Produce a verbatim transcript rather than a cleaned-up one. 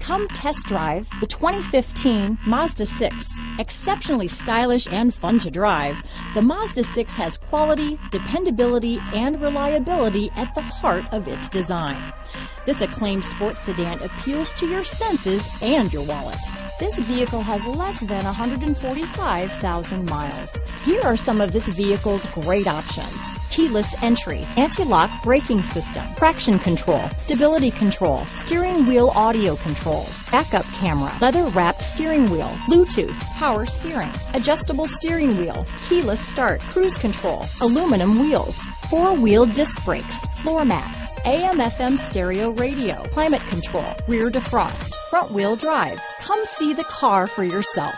Come test drive the twenty fifteen Mazda six. Exceptionally stylish and fun to drive, the Mazda six has quality, dependability, and reliability at the heart of its design. This acclaimed sports sedan appeals to your senses and your wallet. This vehicle has less than one hundred forty-five thousand miles. Here are some of this vehicle's great options: keyless entry, anti-lock braking system, traction control, stability control, steering wheel audio controls, backup camera, leather-wrapped steering wheel, Bluetooth, power steering, adjustable steering wheel, keyless start, cruise control, aluminum wheels, four-wheel disc brakes, floor mats, A M F M stereo radio, climate control, rear defrost, front-wheel drive. Come see the car for yourself.